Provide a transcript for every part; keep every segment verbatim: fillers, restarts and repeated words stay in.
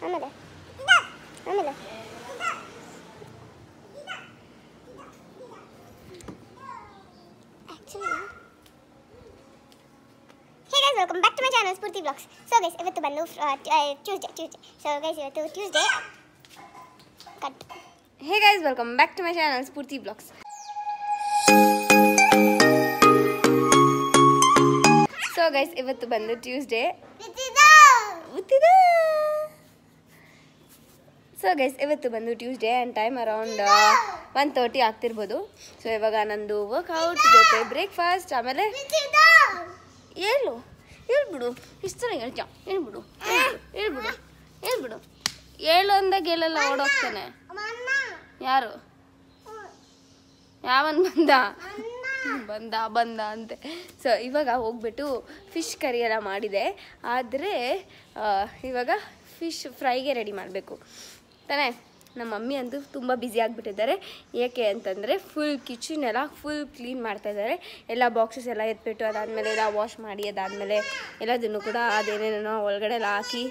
ಆಮೇಲೆ ಆಮೇಲೆ welcome back to my channel Spoorthi blogs. So guys ಇವತ್ತು ಬಂದು ಟ್ಯೂಸ್ಡೇ ಟ್ಯೂಸ್ಡೇ ಸೊ ಗೈಸ್ ಇವತ್ತು Tuesday cut. Hey guys welcome back to my channel Spoorthi blogs. So guys ಇವತ್ತು ಬಂದು Tuesday. So guys ಇವತ್ತು ಬಂದು Tuesday and time around one thirty ಆಗ್ತಿರ್ಬೋದು. So ಇವಾಗ ನಂದು ವರ್ಕೌಟ್ ಜೊತೆ ಬ್ರೇಕ್ಫಾಸ್ಟ್, ಆಮೇಲೆ ಹೇಳು ಹೇಳ್ಬಿಡು ಇಷ್ಟು ಚೆನ್ನಾಗಿ ಹೇಳ್ತೀಯ ಹೇಳ್ಬಿಡು ಹೇಳ್ಬಿಡು ಹೇಳ್ಬಿಡು ಹೇಳು ಅಂದಾಗ ಹೇಳಲ್ಲ ಓಡೋಗ್ತಾನೆ. ಯಾರು ಯಾವನ್ ಬಂದ ಬಂದ ಬಂದ ಅಂತೆ. ಸೊ ಇವಾಗ ಹೋಗ್ಬಿಟ್ಟು ಫಿಶ್ ಕರಿ ಎಲ್ಲ ಮಾಡಿದೆ, ಆದರೆ ಇವಾಗ ಫಿಶ್ ಫ್ರೈಗೆ ರೆಡಿ ಮಾಡಬೇಕು ತಾನೇ. ನಮ್ಮ ಮಮ್ಮಿ ಅಂತೂ ತುಂಬ ಬ್ಯುಸಿ ಆಗಿಬಿಟ್ಟಿದ್ದಾರೆ. ಏಕೆ ಅಂತಂದರೆ ಫುಲ್ ಕಿಚನ್ ಎಲ್ಲ ಫುಲ್ ಕ್ಲೀನ್ ಮಾಡ್ತಾಯಿದ್ದಾರೆ. ಎಲ್ಲ ಬಾಕ್ಸಸ್ ಎಲ್ಲ ಎತ್ಬಿಟ್ಟು ಅದಾದಮೇಲೆ ಎಲ್ಲ ವಾಶ್ ಮಾಡಿ ಅದಾದಮೇಲೆ ಎಲ್ಲದನ್ನು ಕೂಡ ಅದೇನೇನೋ ಒಳಗಡೆ ಎಲ್ಲ ಹಾಕಿ.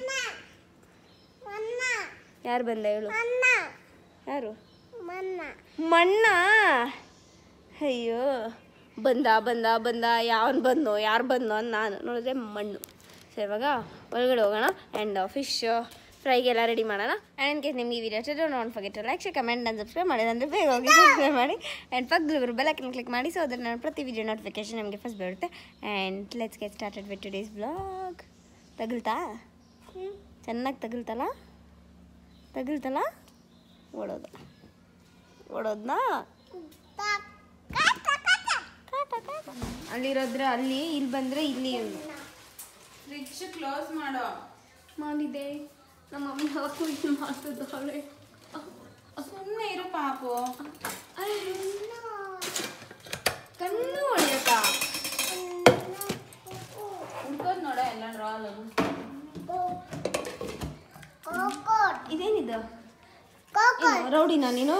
ಯಾರು ಬಂದ ಹೇಳು? ಯಾರು? ಮಣ್ಣ. ಅಯ್ಯೋ ಬಂದ ಬಂದ ಬಂದ ಯಾವನು ಬಂದೋ ಯಾರು ಬಂದೋ ಅಂತ ನಾನು ನೋಡಿದ್ರೆ ಮಣ್ಣು. ಸೊ ಇವಾಗ ಒಳಗಡೆ ಹೋಗೋಣ ಆ್ಯಂಡ್ ಫಿಶ್ ಫ್ರೈಗೆಲ್ಲ ರೆಡಿ ಮಾಡೋಣ. ಆ್ಯಂಡ್ ಇನ್ ಕೇಸ್ ನಿಮ್ಗೆ ಈ ವಿಡಿಯೋ ಇಷ್ಟ don't forget to like, share, comment and subscribe ಮಾಡಿ. ಅಂದರೆ ಬೇಗ ಹೋಗಿ ಸಬ್ಸ್ಕ್ರೈಬ್ ಮಾಡಿ ಆ್ಯಂಡ್ ಪಕ್ಕದಲ್ಲಿ ಬೆಲ್ ಐಕನ್ ಕ್ಲಿಕ್ ಮಾಡಿ. ಸೊ ಅದ್ರ ನಾನು ಪ್ರತಿ ವಿಡಿಯೋ ನೋಟಿಫಿಕೇಶನ್ ನಿಮಗೆ ಫಸ್ಟ್ ಬರುತ್ತೆ. And let's get started with today's blog. ತಗಲ್ತಾ? ಚೆನ್ನಾಗಿ ತಗಲ್ತಲ್ಲ ತಗಲ್ತಲ್ಲ ಓಡೋದು ಓಡೋದನ್ನ ಅಲ್ಲಿರೋದ್ರೆ ಅಲ್ಲಿ, ಇಲ್ಲಿ ಬಂದರೆ ಇಲ್ಲಿ. ಫ್ರಿಡ್ಜ್ ಕ್ಲೋಸ್ ಮಾಡೋ ಮಾಡಿದೆ ನಮ್ಮ ಮಮ್ಮಿ ಹಾಕು ಇದು ಮಾಡ್ತಿದ್ದಾಳೆ. ಸುಮ್ಮನೆ ಇರು ಪಾಪು. ಕಣ್ಣು ಹೊಡೆಯತ್ತಾ ಹುಡ್ಕೋದ್ ನೋಡ ಎಲ್ಲ ರಾಲ್. ಇದೇನಿದು? ರೌಡಿನಾ ನೀನು?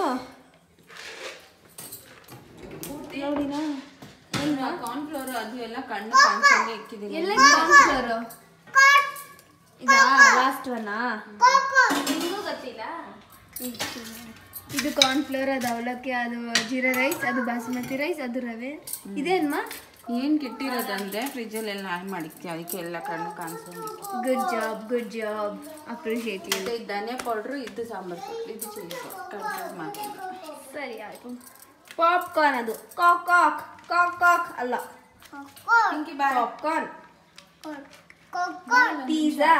ರೌಡಿನಾ? ಕಾರ್ನ್ಫ್ಲೋರ್ ಅದು ಎಲ್ಲ ಕಣ್ಣು ಕಾಣಿಸಂಗೆ ಇಕ್ಕಿದ್ದೀನಿ. ಎಲ್ಲ ಕಾರ್ನ್ಫ್ಲೋರು ಇದಾ ಲಾಸ್ಟ್ ಒನ್ನಾ? ನಿಮಗೂ ಗೊತ್ತಿಲ್ಲ. ಇದು ಕಾರ್ನ್ಫ್ಲೋರ್, ಅದು ಅವಲಕ್ಕಿ, ಅದು ಜೀರಾ ರೈಸ್, ಅದು ಬಾಸುಮತಿ ರೈಸ್, ಅದು ರವೆ. ಇದೇನ್ಮಾ? ಏನು ಕೆಟ್ಟಿರೋದಂದ್ರೆ ಫ್ರಿಜ್ಜಲ್ಲಿ ಎಲ್ಲ ಹಾಳು ಮಾಡಿಕ್ತಿ, ಅದಕ್ಕೆ ಎಲ್ಲ ಕಣ್ಣು ಕಾಣಿಸಂಗೆ. Good job good job appreciate you. ಇದು ಧನಿಯಾ ಪೌಡ್ರು, ಇದು ಸಾಂಬಾರು ಪೌಡ್ರು, ಇದು ಚಿಲ್ಲಿ ಪೌಡ್ರು ಮಾಡಿ. ಸರಿ ಆಯಿತು. ಪಾಪ್ಕಾರ್ನ್, ಅದು ಕಾಕ್ ಕಾಕ್ ಕಾಕ್ ಕಾಕ್ ಅಲ್ಲ, ಪಾಪ್ಕಾರ್ನ್. ಪಿಜ್ಜಾ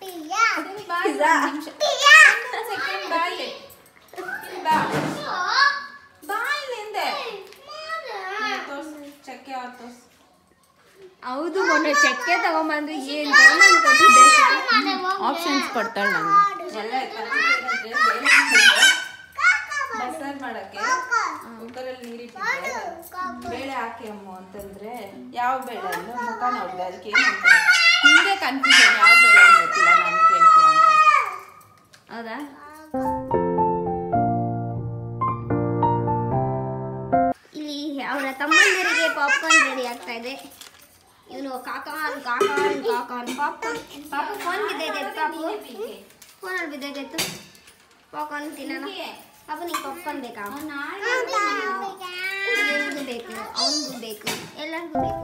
ಹೌದು. ಮೊನ್ನೆ ಚಕ್ಕೆ ತಗೊಂಬಂದ್ರೆ ಏನು ಆಪ್ಷನ್ಸ್ ಕೊಡ್ತಾಳೆ ನಂಗೆ. ಎಲ್ಲ ಬಸ್ಸಾರು ಮಾಡಕ್ಕೆ ಕುಕ್ಕರಲ್ಲಿ ನೀರಿಟ್ಟಿದ್ದೆ, ಬೇಳೆ ಹಾಕಿ ಅಮ್ಮ ಅಂತಂದ್ರೆ ಯಾವ ಬೇಳೆ ಅಂದ್ರೆ ಮುಖ ನೋಡಿದೆ, ಅದಕ್ಕೆ ಏನು ಅಂತ ಹಿಂದೆ ಕನ್ಫ್ಯೂಷನ್, ಯಾವ ಬೇಳೆ ಅಂತ ಗೊತ್ತಿಲ್ಲ, ನಾನು ಕೇಳ್ತೀಯ ಅಂತ. ಹೌದಾ? ಇಲ್ಲಿ ಅವರ ತಮ್ಮಂದಿರಿಗೆ ಪಾಪ್ಕಾರ್ನ್ ರೆಡಿ ಆಗ್ತಾ ಇದೆ. ಇವನು ಕಾಕಾನ್ ಕಾಕಾನ್ ಕಾಕಾನ್ ಪಾಪ್ಕಾರ್ನ್. ಪಾಪ ಫೋನ್ ಬಿದ್ದೈತೆ, ಪಾಪು ಫೋನಲ್ಲಿ ಬಿದ್ದೈತೆ. ಪಾಪ್ಕಾರ್ನ್ ತಿನ್ನೋಣ. ಪಾಪ ನಿಂಗೆ ಪಾಪ್ಕಾರ್ನ್ ಬೇಕಾ? ಇವನಿಗೂ ಬೇಕು, ಅವನಿಗೂ ಬೇಕು, ಎಲ್ಲರಿಗೂ ಬೇಕು.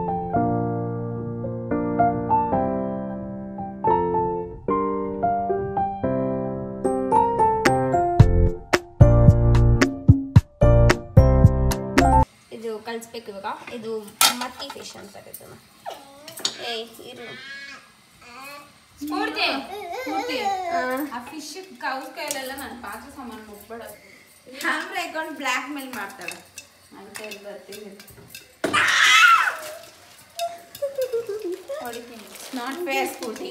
ಇದು ಕಲಿಸ್ಬೇಕು ಇವಾಗ. ಇದು ಮತ್ತಿ ಫಿಶ್ ಅಂತಾರೆ ಇದನ್ನ. ಏಯ್ ಇರು ಸ್ಫೂರ್ತಿ, ಸ್ಫೂರ್ತಿ, ಆ ಫಿಶ್ ಕೌಸ್ ಕೈಲೆಲ್ಲ ನನ್ನ ಪಾತ್ರೆ ಸಾಮಾನು ಮುಟ್ಬೇಡ. ಕ್ಯಾಮ್ರಾ ಇಟ್ಕೊಂಡು ಬ್ಲ್ಯಾಕ್ ಮೇಲ್ ಮಾಡ್ತಾಳೆ. ನನ್ನ ಕೈಯಲ್ಲಿ ಬರ್ತೀನಿ ಹೊಡಿತೀನಿ. Not fair Spoorthi.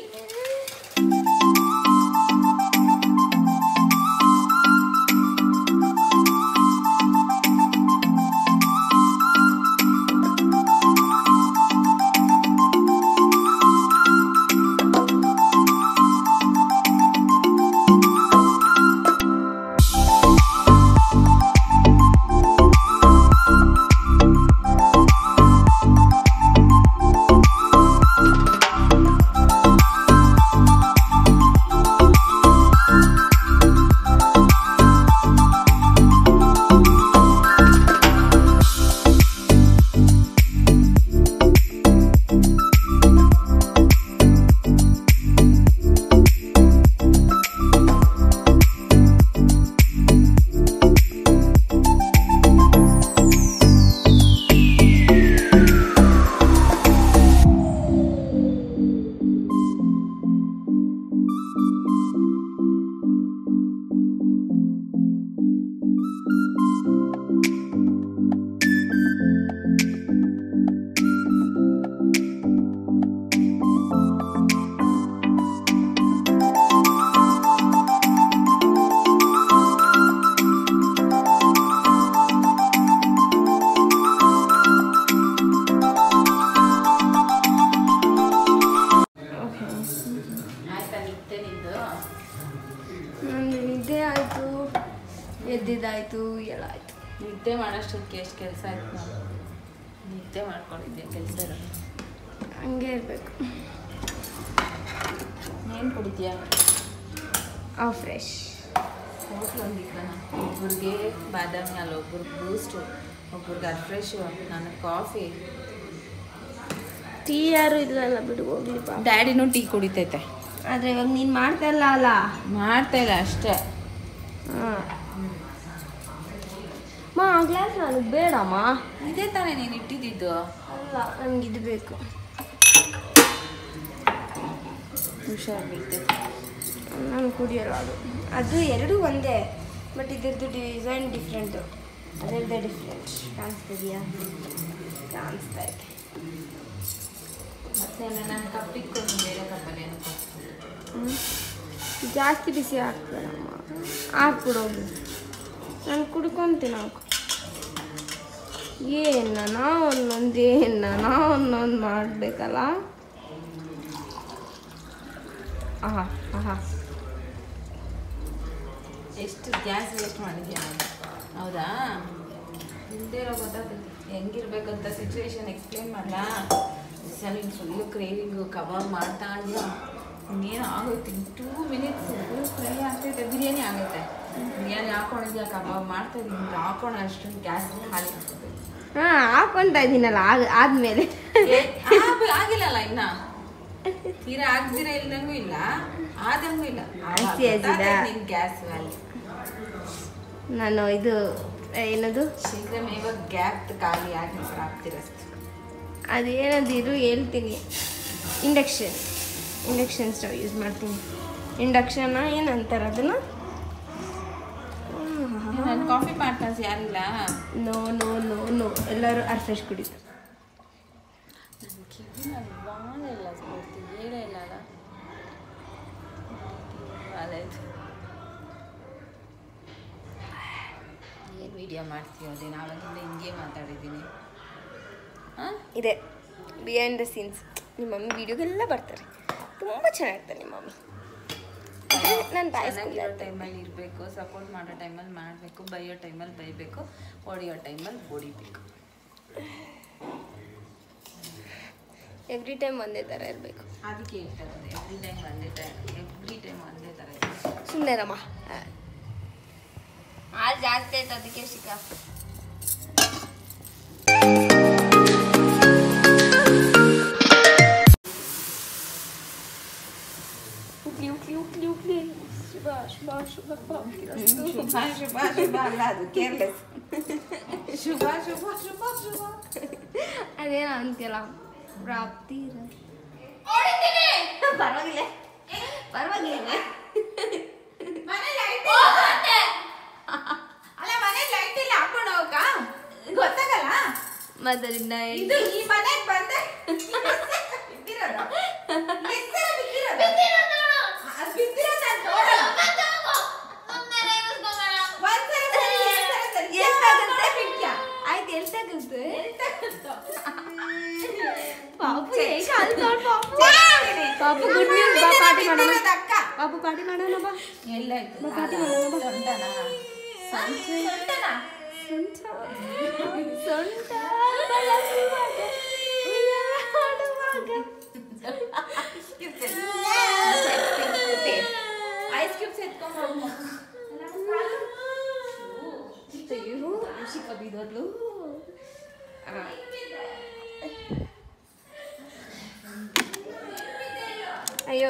ಮತ್ತೆ ನಿಂದು ನಂದು ನಿದ್ದೆ ಆಯಿತು, ಎದ್ದಿದ್ದಾಯಿತು, ಎಲ್ಲ ಆಯಿತು. ನಿದ್ದೆ ಮಾಡೋಷ್ಟಕ್ಕೆ ಎಷ್ಟು ಕೆಲಸ ಆಯ್ತು. ನಾವು ನಿದ್ದೆ ಮಾಡ್ಕೊಂಡಿದ್ದೆ ಕೆಲಸ ಇರೋದು. ಹಂಗೆ ಇರಬೇಕು. ಏನು ಕುಡಿತೀಯಾ? ಆ ಫ್ರೆಶ್ ಹೋಟ್ಲ್ ಒಂದಿಲ್ಲ. ಒಬ್ರಿಗೆ ಬಾದಾಮಿ ಹಾಲು, ಒಬ್ರಿಗೆ ಬೂಸ್ಟು, ಒಬ್ರಿಗೆ ಅರ್ಫ್ರೆಶು, ನನಗೆ ಕಾಫಿ. ಟೀ ಯಾರು ಇಲ್ಲಲ್ಲ ಬಿಡು, ಹೋಗ್ಲಿ ಬಾ. ಡ್ಯಾಡಿನೂ ಟೀ ಕುಡಿತೈತೆ. ಆದರೆ ಇವಾಗ ನೀನು ಮಾಡ್ತಾ ಇಲ್ಲ ಅಲ್ಲ? ಮಾಡ್ತಾ ಇಲ್ಲ ಅಷ್ಟೇ. ಹಾಂ ಮಾ ಆ ಗ್ಲಾಸ್ ನನಗೆ ಬೇಡಮ್ಮ. ಇದೇ ತಾನೇ ನೀನು ಇಟ್ಟಿದ್ದು. ಅಲ್ಲ, ನನಗೆ ಇದು ಬೇಕು. ಹುಷಾರು ಬೀಳ್ತೈತೆ. ನಾನು ಕುಡಿಯಲ್ಲ ಅದು. ಅದು ಎರಡೂ ಒಂದೇ, ಬಟ್ ಇದ್ರದ್ದು ಡಿಸೈನ್ ಡಿಫ್ರೆಂಟು. ಅದರದ್ದೇ ಡಿಫ್ರೆಂಟ್. ಕಾಣಿಸ್ತಿದೆಯಾ? ಕಾಣಿಸ್ತಾ ಇದೆ. ಮತ್ತೆ ನನ್ನ ಕಪ್ಪಿಕ್ಕೊಂಡು ಬೇರೆ ಕಪ್ಪಲ್ಲಿ ಏನು ಜಾಸ್ತಿ ಬಿಸಿ ಹಾಕ್ಬೇಡಮ್ಮ, ಹಾಕ್ಬಿಡೋದು. ನಾನು ಕುಡ್ಕೊತೀನಿ. ಹಾಕು. ಏನು ನಾವು ಒಂದೊಂದು ಏನು ನಾವು ಒಂದೊಂದು ಮಾಡಬೇಕಲ್ಲ. ಆಹಾ ಆಹಾ, ಎಷ್ಟು ಗ್ಯಾಸ್ ವೇಸ್ಟ್ ಮಾಡಿದ್ಯಾ? ಹೌದಾ? ಹಿಂದೆ ಇರೋ ಗೊತ್ತಾಗ್ತೈತಿ ಹೆಂಗಿರ್ಬೇಕಂತ. ಸಿಚುವೇಶನ್ ಎಕ್ಸ್ಪ್ಲೇನ್ ಮಾಡಲಾ? ಸಲ ಫುಲ್ಲು ಕ್ರೇವಿಂಗು ಕಬಾಬ್ ಮಾಡ್ತಾ ಇದೆಯಾ? ಇನ್ನೇನು ಆಗೋಯ್ತು. ಟೂ ಮಿನಿಟ್ಸ್ ಫುಲ್ ಫ್ರೈ ಆಗ್ತೈತೆ. ಬಿರಿಯಾನಿ ಆಗುತ್ತೆ. ಬಿರಿಯಾನಿ ಹಾಕೊಂಡಿದ್ಯಾ, ಕಬಾಬ್ ಮಾಡ್ತಾ ಇದ್ದೀನಿ. ಹಾಕೊಂಡು ಅಷ್ಟು ಗ್ಯಾಸ್ ಖಾಲಿ ಆಗ್ತದೆ. ಹಾಂ ಹಾಕ್ಕೊತಾ ಇದ್ದೀನಲ್ಲ, ಆಗ ಆದಮೇಲೆ ಆಗಿಲ್ಲಲ್ಲ ಇನ್ನ. ತೀರಾ ಆಗ್ದಿರ ಇಲ್ದಂಗೂ ಇಲ್ಲ, ಆದಂಗೂ ಇಲ್ಲ. ನಿನ್ ಗ್ಯಾಸ್ ವ್ಯಾಲ್ಯೂ. ನಾನು ಇದು ಏನದು ಶೀಘ್ರಮೇವ ಗ್ಯಾಪ್ ಖಾಲಿ ಆಗಿ ಆಗ್ತಿರಷ್ಟು. ಅದೇನದಿರು ಹೇಳ್ತೀನಿ. ಇಂಡಕ್ಷನ್ ಇಂಡಕ್ಷನ್ ಸ್ಟವ್ ಯೂಸ್ ಮಾಡ್ತೀನಿ. ಇಂಡಕ್ಷನ್ನ ಏನಂತಾರೆ ಅದನ್ನು? ನನ್ನ ಕಾಫಿ ಪಾರ್ಟ್ನರ್ಸ್ ಯಾರಿಲ್ಲ? ನೋ ನೋ ನೋ ನೋ ಎಲ್ಲರೂ ಅರ್ಫ್ರೆಶ್ ಕುಡಿತಾರೆ. ನನ್ನ ಕಿವಿನಲ್ಲಿ ಬಾಳೆ ಇಲ್ಲ ಸ್ಫೂರ್ತಿ, ಹೇಳೇ ಇಲ್ಲ ಅಲ್ಲ. ಬಾಳಾಯ್ತು. ಏನು ವಿಡಿಯೋ ಮಾಡ್ತೀವಿ ಅದೇ ನಾವಾಗಿಂದ ಹಿಂಗೆ ಮಾತಾಡಿದ್ದೀನಿ. ಹಾಂ, ಇದೆ ಬಿಹೈಂಡ್ ದ ಸೀನ್ಸ್. ನಿಮ್ಮ ಮಮ್ಮಿ ವೀಡಿಯೋಗೆಲ್ಲ ಬರ್ತಾರೆ, ತುಂಬ ಚೆನ್ನಾಗಿರ್ತಾರೆ ನಿಮ್ಮ ಮಮ್ಮಿ. ನಾನು ಚೆನ್ನಾಗಿರೋ ಟೈಮಲ್ಲಿ ಇರಬೇಕು, ಸಪೋರ್ಟ್ ಮಾಡೋ ಟೈಮಲ್ಲಿ ಮಾಡಬೇಕು, ಬೈಯೋ ಟೈಮಲ್ಲಿ ಬೈಬೇಕು, ಹೊಡಿಯೋ ಟೈಮಲ್ಲಿ ಹೊಡಿಬೇಕು. ಎವ್ರಿ ಟೈಮ್ ಒಂದೇ ಥರ ಇರಬೇಕು. ಅದಕ್ಕೆ ಹೇಳ್ತಾ ಇರೋದು ಎವ್ರಿ ಟೈಮ್ ಒಂದೇ ಟೈಮ್ ಎವ್ರಿ ಟೈಮ್ ಒಂದೇ ಥರ ಇರಬೇಕು. ಸುಮ್ಮನೆ ರಮ್ಮ, ಹಾಲು ಜಾಸ್ತಿ ಆಯ್ತು ಅದಕ್ಕೆ ಶಿಖಾ. ಉಕ್ಲಿ ಉಕ್ಲಿ ಉಕ್ಲಿ ಉಕ್ಲಿ. ಶುಭ ಶುಭ ಶುಭ ಶುಭ ಶುಭ ಶುಭ ಅಲ್ಲ, ಅದು ಕೇರ್ಲೆಸ್. ಶುಭ ಶುಭ ಶುಭ ಶುಭ ಅದೇನೋ ಅಂತೀರ ಪ್ರಾಪ್ತಿ. ಪರವಾಗಿಲ್ಲ ಪರವಾಗಿಲ್ಲ. ಅಲ್ಲ, ಮನೆ ಲೈಟ್ ಇಲ್ಲ, ಹಾಕೊಂಡು ಹೋಗಕ್ಕ ಗೊತ್ತಾಗಲ್ಲ. ಮದರಿಂದ ಇದು ಈ ಮನೆಗೆ ಬಂದೆ ಆಯ್ತು. ಎಲ್ತಾಗುತ್ತೆ ಪಾಪು ಗುಡ್ ನ್ಯೂಸ್. ಬಾ ಪಾರ್ಟಿ ಮಾಡೋಣ. ಪಾಪು ಪಾರ್ಟಿ ಮಾಡೋಣ ಬಾ. ಎಲ್ಲ ಪಾರ್ಟಿ ಮಾಡೋಣ ಬಾ. ಸೊಂಟನಾ? ಸೊಂಟನಾ? ಸೊಂಟ ಸೊಂಟ ಐಸ್ ಕ್ಯೂಬ್ಸ್ ಎತ್ಕೊಂಡು ಬಿದ್ದೋದ್ಲು. ಅಯ್ಯೋ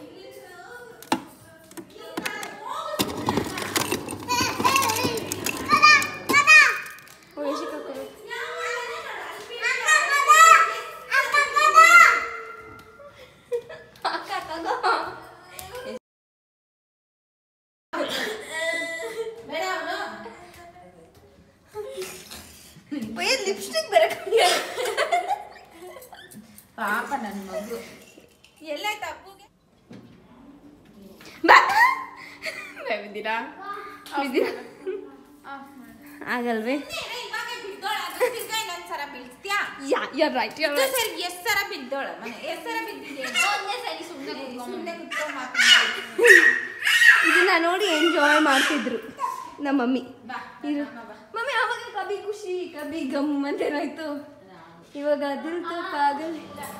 ಲಿಪ್ಸ್ಟಿಕ್ ಬರಕ್ಕೆ ಪಾಪ ನನ್ನ ಮಗು ಎಲ್ಲ ತಪ್ಪುಗೆ ಬಿದ್ದೀರಾ ಆಗಲ್ವೇ? ಇನ್ನೊಂದ್ಸಲ ಬೀಳ್ಸ್ತೀಯಾ? ಯಾ ಯರ್ ರೈಟ್ ಯರ್ ರೈಟ್ ಸರಿ ಎಸ್ಸರ ಬಿದ್ದೋಳ ಮನೆ ಎಸ್ಸರ ಬಿದ್ದಿದೆ ಒಂದೇ ಸರಿ ಸುಮ್ಮನೆ ಸುಮ್ಮನೆ ಕುತ್ಕೊಂಡು ಮಾತಾಡ್ತೀನಿ. ಇದನ್ನ ನೋಡಿ ಎಂಜಾಯ್ ಮಾಡ್ತಿದ್ರು ನಮ್ಮ ಮಮ್ಮಿ. ಬಾ ಇರು ಮಮ್ಮಿ ಅವಾಗ ಕಬಿ ಖುಷಿ ಕಬಿ ಗಮ್ ಅಂತೇನಾಯ್ತು, ಇವಾಗ ದಿಲ್ ತೋ ಪಾಗಲ್.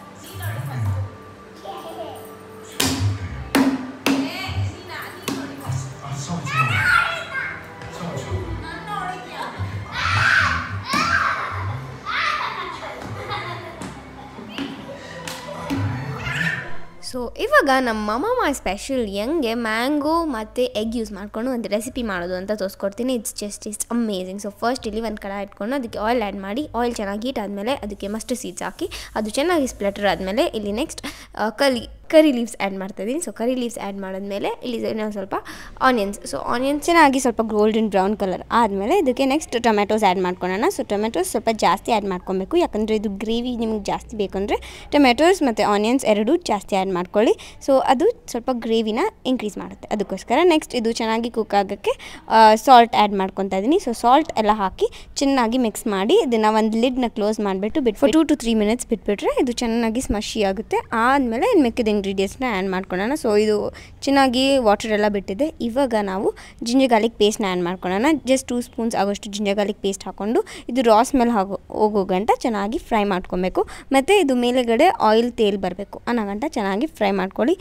ಸೊ ಇವಾಗ ನಮ್ಮ ಮಮ್ಮ ಸ್ಪೆಷಲ್ ಹೆಂಗೆ ಮ್ಯಾಂಗೋ ಮತ್ತು ಎಗ್ ಯೂಸ್ ಮಾಡಿಕೊಂಡು ಒಂದು ರೆಸಿಪಿ ಮಾಡೋದು ಅಂತ ತೋರಿಸ್ಕೊಡ್ತೀನಿ. It's just it's amazing. So first ಇಲ್ಲಿ ಒಂದು ಕಡೆ ಇಟ್ಕೊಂಡು ಅದಕ್ಕೆ ಆಯಿಲ್ ಆ್ಯಡ್ ಮಾಡಿ, ಆಯಿಲ್ ಚೆನ್ನಾಗಿ ಹೀಟ್ ಆದಮೇಲೆ ಅದಕ್ಕೆ ಮಸ್ಟರ್ಡ್ ಸೀಡ್ಸ್ ಹಾಕಿ ಅದು ಚೆನ್ನಾಗಿ ಸ್ಪ್ಲಟರ್ ಆದಮೇಲೆ ಇಲ್ಲಿ ನೆಕ್ಸ್ಟ್ ಕಲಿ ಕರಿ ಲೀವ್ಸ್ ಆ್ಯಡ್ ಮಾಡ್ತಾಯಿದ್ದೀನಿ. ಸೊ ಕರಿ ಲೀವ್ಸ್ ಆ್ಯಡ್ ಮಾಡಿದ್ಮೇಲೆ ಇಲ್ಲಿ ನಾವು ಸ್ವಲ್ಪ ಆನಿಯನ್ಸ್, ಸೊ ಆನಿಯನ್ಸ್ ಚೆನ್ನಾಗಿ ಸ್ವಲ್ಪ ಗೋಲ್ಡನ್ ಬ್ರೌನ್ ಕಲರ್ ಆದಮೇಲೆ ಇದಕ್ಕೆ ನೆಕ್ಸ್ಟ್ ಟೊಮೆಟೋಸ್ ಆ್ಯಡ್ ಮಾಡ್ಕೊಳ್ಳೋಣ. ಸೊ ಟೊಮೆಟೋಸ್ ಸ್ವಲ್ಪ ಜಾಸ್ತಿ ಆ್ಯಡ್ ಮಾಡ್ಕೊಬೇಕು, ಯಾಕಂದರೆ ಇದು ಗ್ರೇವಿ ನಿಮ್ಗೆ ಜಾಸ್ತಿ ಬೇಕಂದರೆ ಟೊಮೆಟೋಸ್ ಮತ್ತು ಆನಿಯನ್ಸ್ ಎರಡೂ ಜಾಸ್ತಿ ಆ್ಯಡ್ ಮಾಡ್ಕೊಳ್ಳಿ. ಸೊ ಅದು ಸ್ವಲ್ಪ ಗ್ರೇವಿನ ಇನ್ಕ್ರೀಸ್ ಮಾಡುತ್ತೆ. ಅದಕ್ಕೋಸ್ಕರ ನೆಕ್ಸ್ಟ್ ಇದು ಚೆನ್ನಾಗಿ ಕುಕ್ ಆಗೋಕ್ಕೆ ಸಾಲ್ಟ್ ಆ್ಯಡ್ ಮಾಡ್ಕೊತಾ ಇದ್ದೀನಿ. ಸೊ ಸಾಲ್ಟ್ ಎಲ್ಲ ಹಾಕಿ ಚೆನ್ನಾಗಿ ಮಿಕ್ಸ್ ಮಾಡಿ ಇದನ್ನು ಒಂದು ಲಿಡ್ನ ಕ್ಲೋಸ್ ಮಾಡಿಬಿಟ್ಟು ಬಿಟ್ಟು ಟೂ ಟು ತ್ರೀ ಮಿನಿಟ್ಸ್ ಬಿಟ್ಬಿಟ್ರೆ ಇದು ಚೆನ್ನಾಗಿ ಸ್ಮಶಿ ಆಗುತ್ತೆ. ಆದಮೇಲೆ ಮಿಕ್ಕಿದ ಇಂಗ್ರೀಡಿಯೆಂಟ್ಸ್ನ ಆ್ಯಡ್ ಮಾಡ್ಕೊಳ್ಳೋಣ. ಸೊ ಇದು ಚೆನ್ನಾಗಿ ವಾಟರ್ ಎಲ್ಲ ಬಿಟ್ಟಿದೆ. ಇವಾಗ ನಾವು ಜಿಂಜರ್ ಗಾರ್ಲಿಕ್ ಪೇಸ್ಟ್ನ ಆ್ಯಡ್ ಮಾಡ್ಕೊಳ್ಳೋಣ. ಜಸ್ಟ್ ಟೂ ಸ್ಪೂನ್ಸ್ ಆಗೋಷ್ಟು ಜಿಂಜರ್ ಗಾರ್ಲಿಕ್ ಪೇಸ್ಟ್ ಹಾಕ್ಕೊಂಡು ಇದು ರಾ ಸ್ಮೆಲ್ ಆಗೋ ಹೋಗೋ ಗಂಟ ಚೆನ್ನಾಗಿ ಫ್ರೈ ಮಾಡ್ಕೊಬೇಕು. ಮತ್ತು ಇದು ಮೇಲೆಗಡೆ ಆಯಿಲ್ ತೇಲ್ ಬರಬೇಕು ಅನ್ನೋ ಗಂಟ ಚೆನ್ನಾಗಿ ಫ್ರೈ ಮಾಡ್ಕೊಳ್ಳಿ.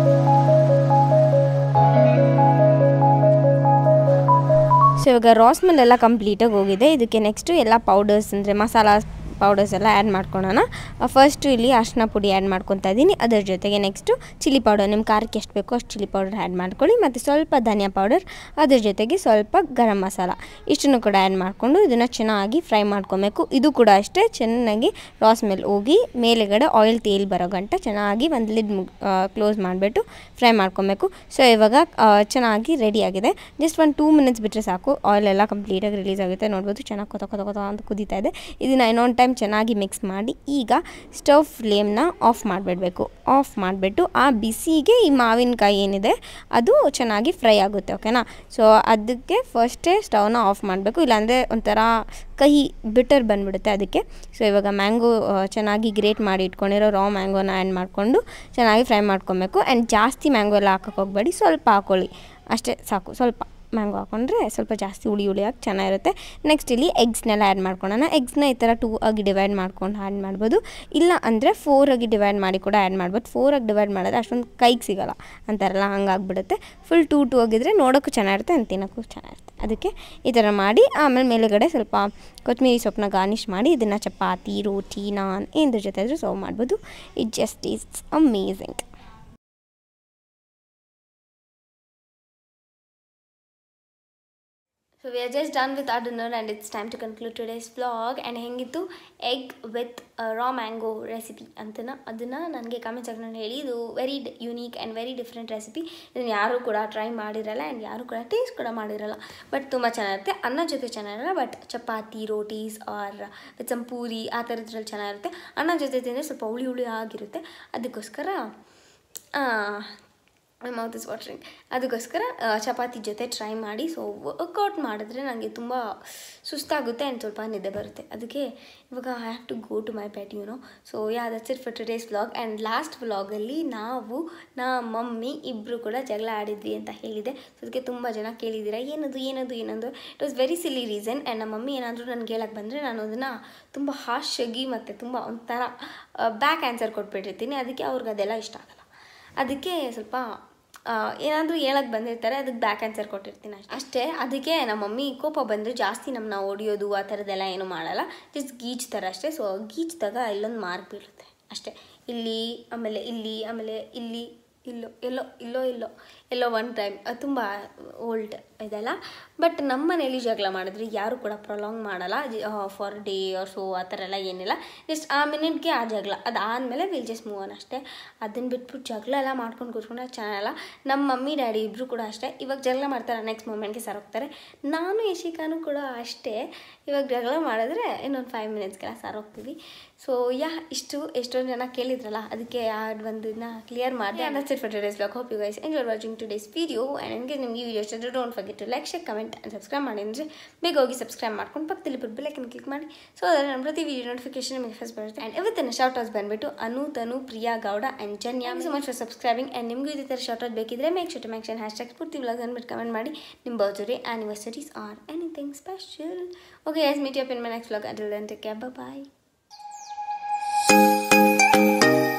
ಸೊ ಇವಾಗ ರಾ ಸ್ಮೆಲ್ ಎಲ್ಲ ಕಂಪ್ಲೀಟಾಗಿ ಹೋಗಿದೆ. ಇದಕ್ಕೆ ನೆಕ್ಸ್ಟು ಎಲ್ಲ ಪೌಡರ್ಸ್ ಅಂದರೆ ಮಸಾಲ ಪೌಡರ್ಸ್ ಎಲ್ಲ ಆ್ಯಡ್ ಮಾಡ್ಕೊಳ್ಳೋಣ. ಫಸ್ಟು ಇಲ್ಲಿ ಅರಿಶಿನ ಪುಡಿ ಆ್ಯಡ್ ಮಾಡ್ಕೊತಾ ಇದ್ದೀನಿ. ಅದರ ಜೊತೆಗೆ ನೆಕ್ಸ್ಟು ಚಿಲ್ಲಿ ಪೌಡರ್, ನಿಮ್ಮ ಖಾರಕ್ಕೆ ಎಷ್ಟು ಬೇಕೋ ಅಷ್ಟು ಚಿಲ್ಲಿ ಪೌಡರ್ ಆ್ಯಡ್ ಮಾಡ್ಕೊಳ್ಳಿ. ಮತ್ತು ಸ್ವಲ್ಪ ಧನಿಯಾ ಪೌಡರ್, ಅದ್ರ ಜೊತೆಗೆ ಸ್ವಲ್ಪ ಗರಂ ಮಸಾಲ ಇಷ್ಟನ್ನು ಕೂಡ ಆ್ಯಡ್ ಮಾಡಿಕೊಂಡು ಇದನ್ನು ಚೆನ್ನಾಗಿ ಫ್ರೈ ಮಾಡ್ಕೊಬೇಕು. ಇದು ಕೂಡ ಅಷ್ಟೇ ಚೆನ್ನಾಗಿ ರಾ ಸ್ಮೆಲ್ ಹೋಗಿ ಮೇಲೆಗಡೆ ಆಯಿಲ್ ತೇಲ್ ಬರೋ ಗಂಟ ಚೆನ್ನಾಗಿ ಒಂದು ಲಿಡ್ ಮುಗ್ ಕ್ಲೋಸ್ ಮಾಡಿಬಿಟ್ಟು ಫ್ರೈ ಮಾಡ್ಕೊಬೇಕು. ಸೊ ಇವಾಗ ಚೆನ್ನಾಗಿ ರೆಡಿಯಾಗಿದೆ. ಜಸ್ಟ್ ಒಂದು ಟೂ ಮಿನಿಟ್ಸ್ ಬಿಟ್ಟರೆ ಸಾಕು, ಆಯಿಲ್ ಎಲ್ಲ ಕಂಪ್ಲೀಟಾಗಿ ರಿಲೀಸ್ ಆಗುತ್ತೆ. ನೋಡ್ಬೋದು ಚೆನ್ನಾಗಿ ಕೊತ ಕೊತ ಕೊತ ಅಂತ ಕುದೀತಾ ಇದೆ. ಇದನ್ನು ಇನ್ನೊಂದು ಟೈಮ್ ಚೆನ್ನಾಗಿ ಮಿಕ್ಸ್ ಮಾಡಿ ಈಗ ಸ್ಟವ್ ಫ್ಲೇಮ್ನ ಆಫ್ ಮಾಡಿಬಿಡಬೇಕು. ಆಫ್ ಮಾಡಿಬಿಟ್ಟು ಆ ಬಿಸಿಗೆ ಈ ಮಾವಿನಕಾಯಿ ಏನಿದೆ ಅದು ಚೆನ್ನಾಗಿ ಫ್ರೈ ಆಗುತ್ತೆ. ಓಕೆನಾ? ಸೊ ಅದಕ್ಕೆ ಫಸ್ಟೇ ಸ್ಟವ್ನ ಆಫ್ ಮಾಡಬೇಕು, ಇಲ್ಲಾಂದರೆ ಒಂಥರ ಕಹಿ ಬಿಟರ್ ಬಂದುಬಿಡುತ್ತೆ ಅದಕ್ಕೆ. ಸೊ ಇವಾಗ ಮ್ಯಾಂಗೋ ಚೆನ್ನಾಗಿ ಗ್ರೇಟ್ ಮಾಡಿ ಇಟ್ಕೊಂಡಿರೋ ರಾ ಮ್ಯಾಂಗೋನ ಆ್ಯಡ್ ಮಾಡಿಕೊಂಡು ಚೆನ್ನಾಗಿ ಫ್ರೈ ಮಾಡ್ಕೊಬೇಕು. ಆ್ಯಂಡ್ ಜಾಸ್ತಿ ಮ್ಯಾಂಗೋ ಎಲ್ಲ ಹಾಕೋಕೆ ಹೋಗಬೇಡಿ, ಸ್ವಲ್ಪ ಹಾಕ್ಕೊಳ್ಳಿ ಅಷ್ಟೇ ಸಾಕು. ಸ್ವಲ್ಪ ಮ್ಯಾಂಗೋ ಹಾಕ್ಕೊಂಡ್ರೆ ಸ್ವಲ್ಪ ಜಾಸ್ತಿ ಹುಳಿ ಹುಳಿಯಾಗಿ ಚೆನ್ನಾಗಿರುತ್ತೆ. ನೆಕ್ಸ್ಟ್ ಇಲ್ಲಿ ಎಗ್ಸ್ನೆಲ್ಲ ಆ್ಯಡ್ ಮಾಡ್ಕೊಳ್ಳೋಣ. ಎಗ್ಸ್ನ ಈ ಥರ ಟೂ ಆಗಿ ಡಿವೈಡ್ ಮಾಡ್ಕೊಂಡು ಆ್ಯಡ್ ಮಾಡ್ಬೋದು, ಇಲ್ಲ ಅಂದರೆ ಫೋರ್ ಆಗಿ ಡಿವೈಡ್ ಮಾಡಿ ಕೂಡ ಆ್ಯಡ್ ಮಾಡ್ಬೋದು. ಫೋರ್ ಆಗಿ ಡಿವೈಡ್ ಮಾಡಿದ್ರೆ ಅಷ್ಟೊಂದು ಕೈಗೆ ಸಿಗೋಲ್ಲ ಅಂತಾರಲ್ಲ, ಹಂಗಾಗ್ಬಿಡುತ್ತೆ. ಫುಲ್ ಟೂ ಟೂ ಆಗಿದ್ರೆ ನೋಡೋಕ್ಕೂ ಚೆನ್ನಾಗಿರುತ್ತೆ ಆ್ಯಂಡ್ ತಿನ್ನೋಕ್ಕೂ ಚೆನ್ನಾಗಿರುತ್ತೆ. ಅದಕ್ಕೆ ಈ ಥರ ಮಾಡಿ ಆಮೇಲೆ ಮೇಲುಗಡೆ ಸ್ವಲ್ಪ ಕೊತ್ತಂಬರಿ ಸೊಪ್ಪನ್ನ ಗಾರ್ನಿಷ್ ಮಾಡಿ ಇದನ್ನು ಚಪಾತಿ, ರೋಟಿ, ನಾನ್ ಏದ್ರ ಜೊತೆ ಆದರೂ ಸರ್ವ್ ಮಾಡ್ಬೋದು. It just is amazing. So we are just done with our dinner and it's time to conclude today's vlog. And ಹೆಂಗಿತ್ತು egg with raw mango recipe ಅಂತನ ಅದನ್ನು ನನಗೆ ಕಮೆಂಟ್ ಸೆಕ್ಷನಲ್ಲಿ ಹೇಳಿ. ಇದು very unique and very different recipe. ಇದನ್ನು ಯಾರೂ ಕೂಡ ಟ್ರೈ ಮಾಡಿರಲ್ಲ ಆ್ಯಂಡ್ ಯಾರೂ ಕೂಡ ಟೇಸ್ಟ್ ಕೂಡ ಮಾಡಿರಲ್ಲ. ಬಟ್ ತುಂಬ ಚೆನ್ನಾಗಿರುತ್ತೆ. ಅನ್ನ ಜೊತೆ ಚೆನ್ನಾಗಿರಲ್ಲ, but chapati, rotis or with some puri ಆ ಥರದ್ರಲ್ಲಿ ಚೆನ್ನಾಗಿರುತ್ತೆ. ಅನ್ನ ಜೊತೆ ತಿಂದರೆ ಸ್ವಲ್ಪ ಹುಳಿ ಹುಳಿ ಆಗಿರುತ್ತೆ. ಅದಕ್ಕೋಸ್ಕರ ಮೈ ಮೌತ್ ಇಸ್ ವಾಟರಿಂಗ್. ಅದಕ್ಕೋಸ್ಕರ ಚಪಾತಿ ಜೊತೆ ಟ್ರೈ ಮಾಡಿ. ಸೊ ವರ್ಕೌಟ್ ಮಾಡಿದ್ರೆ ನನಗೆ ತುಂಬ ಸುಸ್ತಾಗುತ್ತೆ ಆ್ಯಂಡ್ ಸ್ವಲ್ಪ ನಿದ್ದೆ ಬರುತ್ತೆ. ಅದಕ್ಕೆ ಇವಾಗ I have to go to my bed you know. So ya that's it for today's vlog. And last ವ್ಲಾಗಲ್ಲಿ ನಾವು ನಮ್ಮ ಮಮ್ಮಿ ಇಬ್ಬರು ಕೂಡ ಜಗಳ ಆಡಿದ್ವಿ ಅಂತ ಹೇಳಿದೆ. ಸೊ ಅದಕ್ಕೆ ತುಂಬ ಜನ ಕೇಳಿದ್ದೀರಾ ಏನದು ಏನದು ಏನದು. It was very silly reason. And ನಮ್ಮ ಮಮ್ಮಿ ಏನಾದರೂ ನನಗೆ ಹೇಳಕ್ಕೆ ಬಂದರೆ ನಾನು ಅದನ್ನು ತುಂಬ ಹಾಶಾಗಿ ಮತ್ತು ತುಂಬ ಒಂಥರ ಬ್ಯಾಕ್ ಆನ್ಸರ್ ಕೊಟ್ಬಿಟ್ಟಿರ್ತೀನಿ. ಅದಕ್ಕೆ ಅವ್ರಿಗೆ ಅದೆಲ್ಲ ಇಷ್ಟ ಆಗಲ್ಲ. ಅದಕ್ಕೆ ಸ್ವಲ್ಪ ಏನಾದರೂ ಹೇಳಕ್ಕೆ ಬಂದಿರ್ತಾರೆ, ಅದಕ್ಕೆ ಬ್ಯಾಕ್ ಆನ್ಸರ್ ಕೊಟ್ಟಿರ್ತೀನಿ ಅಷ್ಟೇ ಅಷ್ಟೇ ಅದಕ್ಕೆ ನಮ್ಮ ಮಮ್ಮಿ ಕೋಪ ಬಂದರೆ ಜಾಸ್ತಿ ನಮ್ಮನ್ನ ಹೊಡಿಯೋದು ಆ ಥರದ್ದೆಲ್ಲ ಏನೂ ಮಾಡಲ್ಲ. ಜಸ್ಟ್ ಗೀಚ್ತಾರೆ ಅಷ್ಟೇ. ಸೊ ಗೀಚ್ದಾಗ ಇಲ್ಲೊಂದು ಮಾರ್ಕ್ ಬೀಳುತ್ತೆ ಅಷ್ಟೇ. ಇಲ್ಲಿ ಆಮೇಲೆ ಇಲ್ಲಿ ಆಮೇಲೆ ಇಲ್ಲಿ ಇಲ್ಲೋ ಎಲ್ಲೋ ಇಲ್ಲೋ ಇಲ್ಲೋ ಎಲ್ಲೋ ಒನ್ ಟೈಮ್. ತುಂಬ ಓಲ್ಡ್ ಇದೆಲ್ಲ. ಬಟ್ ನಮ್ಮ ಮನೇಲಿ ಜಗಳ ಮಾಡಿದ್ರೆ ಯಾರು ಕೂಡ ಪ್ರೊಲಾಂಗ್ ಮಾಡಲ್ಲ ಫಾರ್ ಡೇ ಆರ್ ಸೊ ಆ ಥರ ಎಲ್ಲ ಏನಿಲ್ಲ. ಜಸ್ಟ್ ಆ ಮಿನಿಟ್ಗೆ ಆ ಜಗಳ, ಅದಾದಮೇಲೆ ವಿಲ್ ಜಸ್ಟ್ ಮೂವ್ ಆನ್ ಅಷ್ಟೇ. ಅದನ್ನು ಬಿಟ್ಬಿಟ್ಟು ಜಗಳ ಎಲ್ಲ ಮಾಡ್ಕೊಂಡು ಕೂತ್ಕೊಂಡ್ರೆ ಚೆನ್ನಾಗಲ್ಲ. ನಮ್ಮ ಮಮ್ಮಿ ಡ್ಯಾಡಿ ಇಬ್ಬರು ಕೂಡ ಅಷ್ಟೇ. ಇವಾಗ ಜಗಳ ಮಾಡ್ತಾರೆ, ನೆಕ್ಸ್ಟ್ ಮೂಮೆಂಟ್ಗೆ ಸರೋಗ್ತಾರೆ. ನಾನು ಯಶಿಕಾನು ಕೂಡ ಅಷ್ಟೇ. ಇವಾಗ ಜಗಳ ಮಾಡಿದ್ರೆ ಇನ್ನೊಂದು ಫೈವ್ ಮಿನಿಟ್ಸ್ಗೆಲ್ಲ ಸರೋಗ್ತೀವಿ. ಸೊ ಯಾ ಇಷ್ಟು ಎಷ್ಟೊಂದು ಜನ ಕೇಳಿದ್ರಲ್ಲ, ಅದಕ್ಕೆ ಯಾರು ಒಂದನ್ನ ಕ್ಲಿಯರ್ ಮಾಡಿದೆ. That's it for today's vlog. Hope you guys enjoy watching today's video. And ನನಗೆ ನಿಮಗೆ ಈ ವಿಡಿಯೋ ಇಷ್ಟ don't forget forget to like, share, comment and subscribe ಮಾಡಿ ಅಂದರೆ ಬೇಗ ಹೋಗಿ ಸಬ್ಸ್ಕ್ರೈಬ್ ಮಾಡ್ಕೊಂಡು ಪಕ್ಕದಲ್ಲಿ ಬೆಲ್ ಐಕನ್ ಕ್ಲಿಕ್ ಮಾಡಿ ಸೊ ಅದರ ನಮ್ಮ ಪ್ರತಿ ವಿಡಿಯೋ ನೋಟಿಫಿಕೇಶನ್ ನಿಮಗೆ ಫಸ್ಟ್ ಬರುತ್ತೆ ಆ್ಯಂಡ್ ಇವತ್ತಿನ ಶಾರ್ಟ್ ಔಟ್ಸ್ ಬಂದುಬಿಟ್ಟು Anu Tanu Priya Gowda and Janya so much for subscribing and ನಿಮಗೂ ಇದೇ ಥರ ಶಾರ್ಟ್ ಔಟ್ ಬೇಕಿದ್ರೆ make sure to mention hashtag Spoorthi vlogs ಅಂದ್ಬಿಟ್ಟು ಕಮೆಂಟ್ ಮಾಡಿ ನಿಮ್ಮ birthday anniversaries or anything special okay guys meet you up in my next vlog until then take care bye bye